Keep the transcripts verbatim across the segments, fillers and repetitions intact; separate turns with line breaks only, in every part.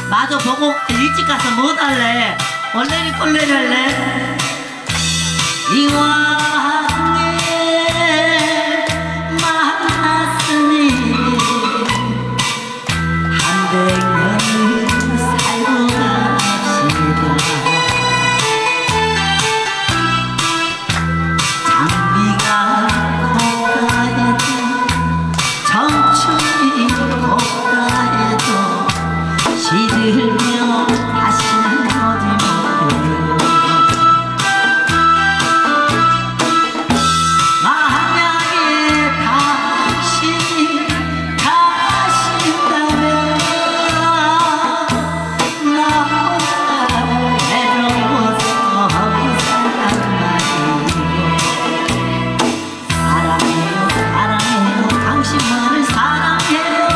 마저 보고 일찍 가서 뭐 달래? 원래니 꼴레니 할래? 이와 함께 만났으니 한백 년을 살고 갑시다. 장비가 고가해도 청춘이 고가해도 시들며 다시는 오지 못해요. 만약에 당신이 가신다면 나보다 외로워서 살란 말이에요. 사랑해요 사랑해요 당신만을 사랑해요.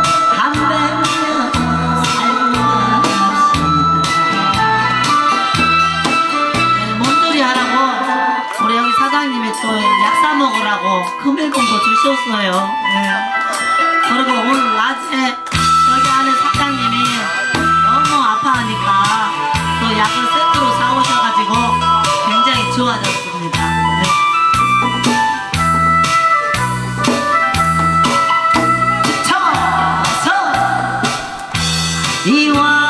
사장님이 또 약사 먹으라고 금일봉도 주셨어요. 네. 그리고 오늘 낮에 여기 안에 사장님이 너무 아파하니까 또 약을 세트로 사오셔가지고 굉장히 좋아졌습니다. 네. 쳐서 이와